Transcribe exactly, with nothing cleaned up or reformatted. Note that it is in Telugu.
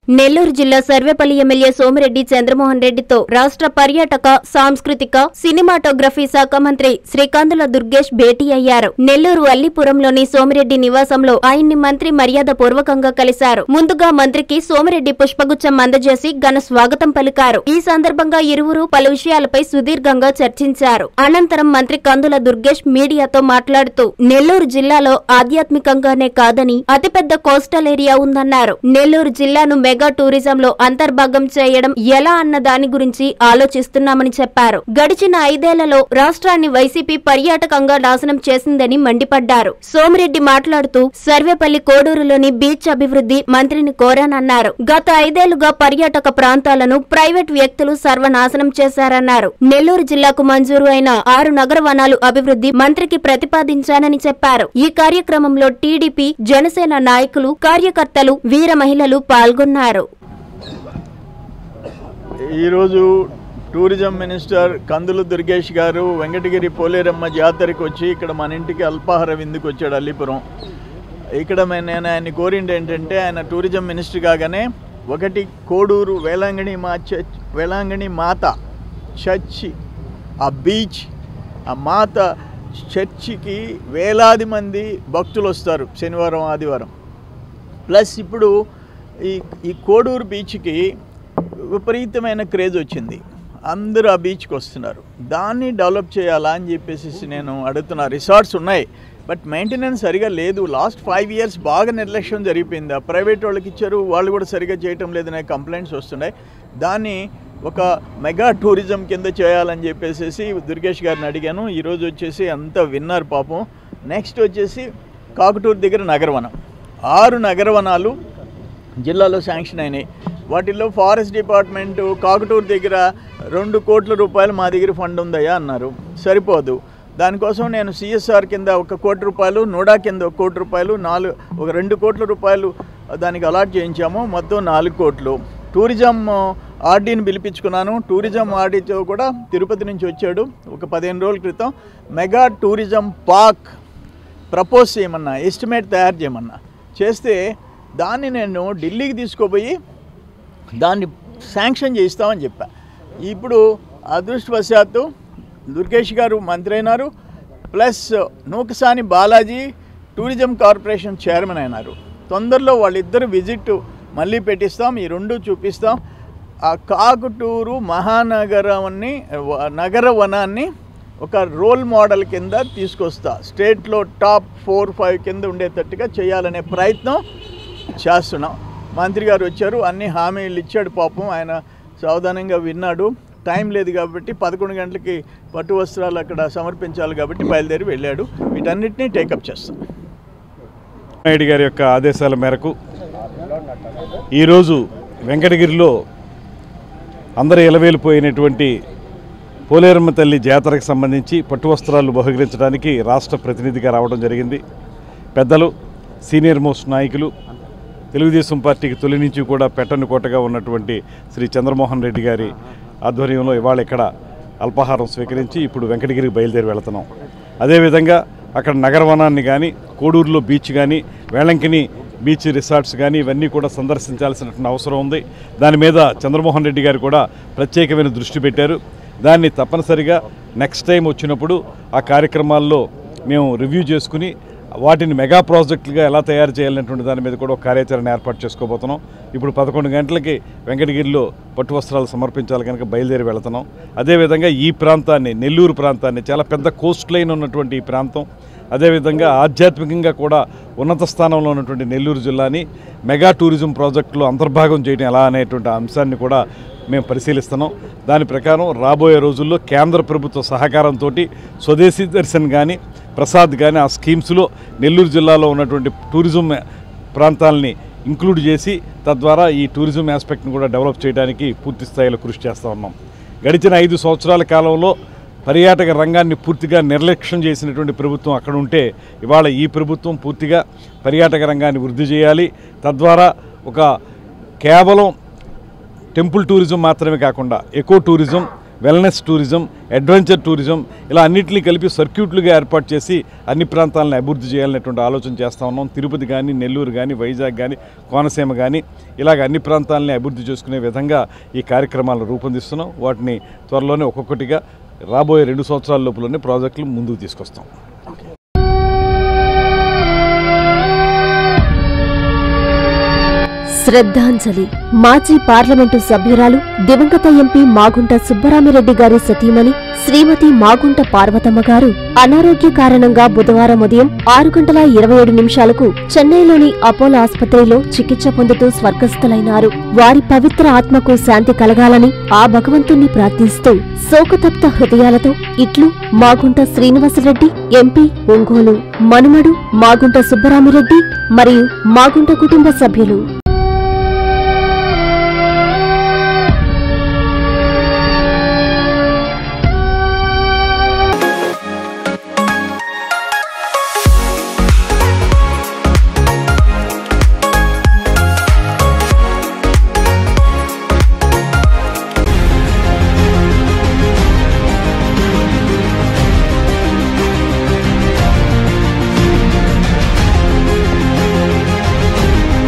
నెల్లూరు జిల్లా సర్వేపల్లి ఎమ్మెల్యే సోమిరెడ్డి చంద్రమోహన్ రెడ్డితో రాష్ట్ర పర్యాటక సాంస్కృతిక సినిమాటోగ్రఫీ శాఖ మంత్రి శ్రీ కందుల దుర్గేష్ భేటీ అయ్యారు. నెల్లూరు అల్లిపురంలోని సోమిరెడ్డి నివాసంలో ఆయన్ని మంత్రి మర్యాద పూర్వకంగా కలిశారు. ముందుగా మంత్రికి సోమిరెడ్డి పుష్పగుచ్చం అందజేసి ఘన స్వాగతం పలికారు. ఈ సందర్భంగా ఇరువురు పలు విషయాలపై సుదీర్ఘంగా చర్చించారు. అనంతరం మంత్రి కందుల దుర్గేష్ మీడియాతో మాట్లాడుతూ నెల్లూరు జిల్లాలో ఆధ్యాత్మికంగానే కాదని అతిపెద్ద కోస్టల్ ఏరియా ఉందన్నారు. నెల్లూరు జిల్లాను మెగా టూరిజంలో అంతర్భాగం చేయడం ఎలా అన్న దాని గురించి ఆలోచిస్తున్నామని చెప్పారు. గడిచిన ఐదేళ్లలో రాష్ట్రాన్ని వైసీపీ పర్యాటకంగా నాశనం చేసిందని మండిపడ్డారు. సోమిరెడ్డి మాట్లాడుతూ సర్వేపల్లి కోడూరులోని బీచ్ అభివృద్ధి మంత్రిని కోరానన్నారు. గత ఐదేళ్లుగా పర్యాటక ప్రాంతాలను ప్రైవేట్ వ్యక్తులు సర్వనాశనం చేశారన్నారు. నెల్లూరు జిల్లాకు మంజూరు అయిన ఆరు నగర వనాలు అభివృద్ధి మంత్రికి ప్రతిపాదించానని చెప్పారు. ఈ కార్యక్రమంలో టీడీపీ జనసేన నాయకులు కార్యకర్తలు వీర మహిళలు పాల్గొన్నారు. ఈరోజు టూరిజం మినిస్టర్ కందుల దుర్గేష్ గారు వెంకటగిరి పోలేరమ్మ జాతరకు వచ్చి ఇక్కడ మన ఇంటికి అల్పాహార విందుకు వచ్చాడు అల్లిపురం. ఇక్కడ నేను ఆయన్ని కోరింది ఏంటంటే ఆయన టూరిజం మినిస్టర్ కాగానే ఒకటి కోడూరు వేలాంగణి మా చర్చ్ వేలాంగణి మాత చర్చి ఆ బీచ్ ఆ మాత చర్చికి వేలాది మంది భక్తులు వస్తారు శనివారం ఆదివారం. ప్లస్ ఇప్పుడు ఈ ఈ కోడూరు బీచ్కి విపరీతమైన క్రేజ్ వచ్చింది. అందరూ ఆ బీచ్కి వస్తున్నారు. దాన్ని డెవలప్ చేయాలా అని చెప్పేసి నేను అడుగుతున్నా. రిసార్ట్స్ ఉన్నాయి, బట్ మెయింటెనెన్స్ సరిగా లేదు. లాస్ట్ ఫైవ్ ఇయర్స్ బాగా నిర్లక్ష్యం జరిగిపోయింది. ఆ ప్రైవేట్ వాళ్ళకి ఇచ్చారు, వాళ్ళు కూడా సరిగా చేయటం లేదనే కంప్లైంట్స్ వస్తున్నాయి. దాన్ని ఒక మెగా టూరిజం కింద చేయాలని చెప్పేసి దుర్గేష్ గారిని అడిగాను. ఈరోజు వచ్చేసి అంతా విన్నారు పాపం. నెక్స్ట్ వచ్చేసి కాకుటూరు దగ్గర నగరవనం, ఆరు నగరవనాలు జిల్లాలో శాంక్షన్ అయినాయి. వాటిల్లో ఫారెస్ట్ డిపార్ట్మెంటు కాకుటూరు దగ్గర రెండు కోట్ల రూపాయలు మా దగ్గర ఫండ్ ఉందయ్యా అన్నారు. సరిపోదు. దానికోసం నేను సిఎస్ఆర్ కింద ఒక కోటి రూపాయలు, నోడా కింద ఒక కోటి రూపాయలు, నాలుగు ఒక రెండు కోట్ల రూపాయలు దానికి అలాట్ చేయించాము. మొత్తం నాలుగు కోట్లు. టూరిజం ఆర్డీని పిలిపించుకున్నాను. టూరిజం ఆర్డీతో కూడా తిరుపతి నుంచి వచ్చాడు ఒక పదిహేను రోజుల క్రితం. మెగా టూరిజం పార్క్ ప్రపోజ్ చేయమన్నా, ఎస్టిమేట్ తయారు చేయమన్నా. చేస్తే దాన్ని నేను ఢిల్లీకి తీసుకుపోయి దాన్ని శాంక్షన్ చేయిస్తామని చెప్పా. ఇప్పుడు అదృష్టవశాత్తు దుర్గేష్ గారు మంత్రి అయినారు, plus Nukasani Balaji tourism corporation chairman అయినారు. తొందరలో వాళ్ళిద్దరు విజిట్ మళ్ళీ పెట్టిస్తాం, ఈ రెండు చూపిస్తాం. ఆ కాకుటూరు మహానగరాన్ని నగర వనాన్ని ఒక రోల్ మోడల్ కింద తీసుకొస్తా. స్టేట్లో టాప్ ఫోర్ ఫైవ్ కింద ఉండేటట్టుగా చేయాలనే ప్రయత్నం చేస్తున్నాం. మంత్రి గారు వచ్చారు, అన్ని హామీలు ఇచ్చాడు. పాపం ఆయన సావధానంగా విన్నాడు. టైం లేదు కాబట్టి పదకొండు గంటలకి పట్టు వస్త్రాలు అక్కడ సమర్పించాలి కాబట్టి బయలుదేరి వెళ్ళాడు. వీటన్నిటినీ టేకప్ చేస్తాం. నాయుడు గారి యొక్క ఆదేశాల మేరకు ఈరోజు వెంకటగిరిలో అందరూ ఎలవేలిపోయినటువంటి పోలేరమ్మ తల్లి జాతరకు సంబంధించి పట్టు వస్త్రాలు బహుకరించడానికి రాష్ట్ర ప్రతినిధిగా రావడం జరిగింది. పెద్దలు, సీనియర్ మోస్ట్ నాయకులు, తెలుగుదేశం పార్టీకి తొలి నుంచి కూడా పెట్టని కోటగా ఉన్నటువంటి శ్రీ చంద్రమోహన్ రెడ్డి గారి ఆధ్వర్యంలో ఇవాళ ఇక్కడ అల్పాహారం స్వీకరించి ఇప్పుడు వెంకటగిరికి బయలుదేరి వెళుతున్నాం. అదేవిధంగా అక్కడ నగరవనాన్ని కానీ, కోడూరులో బీచ్ కానీ, వేళంకిని బీచ్ రిసార్ట్స్ కానీ ఇవన్నీ కూడా సందర్శించాల్సినటువంటి అవసరం ఉంది. దాని మీద చంద్రమోహన్ రెడ్డి గారు కూడా ప్రత్యేకమైన దృష్టి పెట్టారు. దాన్ని తప్పనిసరిగా నెక్స్ట్ టైం వచ్చినప్పుడు ఆ కార్యక్రమాల్లో మేము రివ్యూ చేసుకుని వాటిని మెగా ప్రాజెక్టులుగా ఎలా తయారు చేయాలనేటువంటి దాని మీద కూడా ఒక కార్యాచరణ ఏర్పాటు చేసుకోబోతున్నాం. ఇప్పుడు పదకొండు గంటలకి వెంకటగిరిలో పట్టు వస్త్రాలు సమర్పించాలి కనుక బయలుదేరి వెళుతున్నాం. అదేవిధంగా ఈ ప్రాంతాన్ని, నెల్లూరు ప్రాంతాన్ని, చాలా పెద్ద కోస్ట్ లైన్ ఉన్నటువంటి ఈ ప్రాంతం, అదేవిధంగా ఆధ్యాత్మికంగా కూడా ఉన్నత స్థానంలో ఉన్నటువంటి నెల్లూరు జిల్లాని మెగా టూరిజం ప్రాజెక్టులో అంతర్భాగం చేయడం ఎలా అనేటువంటి అంశాన్ని కూడా మేము పరిశీలిస్తున్నాం. దాని ప్రకారం రాబోయే రోజుల్లో కేంద్ర ప్రభుత్వ సహకారంతో స్వదేశీ దర్శన్ కానీ, ప్రసాద్ కానీ ఆ స్కీమ్స్లో నెల్లూరు జిల్లాలో ఉన్నటువంటి టూరిజం ప్రాంతాలని ఇంక్లూడ్ చేసి తద్వారా ఈ టూరిజం ఆస్పెక్ట్ని కూడా డెవలప్ చేయడానికి పూర్తి స్థాయిలో కృషి చేస్తూ ఉన్నాం. గడిచిన ఐదు సంవత్సరాల కాలంలో పర్యాటక రంగాన్ని పూర్తిగా నిర్లక్ష్యం చేసినటువంటి ప్రభుత్వం అక్కడ ఉంటే ఇవాళ ఈ ప్రభుత్వం పూర్తిగా పర్యాటక రంగాన్ని వృద్ధి చేయాలి. తద్వారా ఒక కేవలం టెంపుల్ టూరిజం మాత్రమే కాకుండా eco tourism, wellness tourism, adventure tourism ఇలా అన్నింటినీ కలిపి సర్క్యూట్లుగా ఏర్పాటు చేసి అన్ని ప్రాంతాలను అభివృద్ధి చేయాలనేటువంటి ఆలోచన చేస్తూ ఉన్నాం. తిరుపతి కానీ, నెల్లూరు కానీ, వైజాగ్ కానీ, కోనసీమ కానీ ఇలాగ అన్ని ప్రాంతాలని అభివృద్ధి చేసుకునే విధంగా ఈ కార్యక్రమాలను రూపొందిస్తున్నాం. వాటిని త్వరలోనే ఒక్కొక్కటిగా రాబోయే రెండు సంవత్సరాల లోపలనే ప్రాజెక్టులు ముందుకు తీసుకొస్తాం. శ్రద్ధాంజలి. మాజీ పార్లమెంటు సభ్యురాలు దివంగత ఎంపీ మాగుంట సుబ్బరామిరెడ్డి గారి సతీమణి శ్రీమతి మాగుంట పార్వతమ్మ గారు అనారోగ్య కారణంగా బుధవారం ఉదయం ఆరు గంటల ఇరవై ఏడు నిమిషాలకు చెన్నైలోని అపోలో ఆసుపత్రిలో చికిత్స పొందుతూ స్వర్గస్థులైనారు. వారి పవిత్ర ఆత్మకు శాంతి కలగాలని ఆ భగవంతుణ్ణి ప్రార్థిస్తూ శోకతప్త హృదయాలతో ఇట్లు మాగుంట శ్రీనివాసరెడ్డి ఎంపీ ఒంగోలు, మనుమడు మాగుంట సుబ్బరామిరెడ్డి మరియు మాగుంట కుటుంబ సభ్యులు.